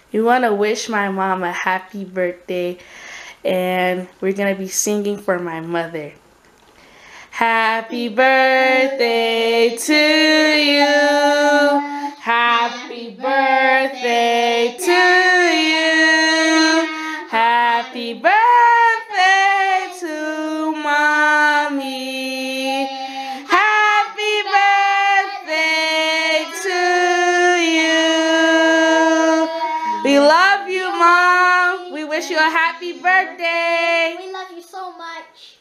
We want to wish my mom a happy birthday, and we're going to be singing for my mother. Happy birthday to you. Happy birthday to you. Happy birthday to mommy. Happy birthday to you. We love you, Mom. We wish you a happy birthday. We love you so much.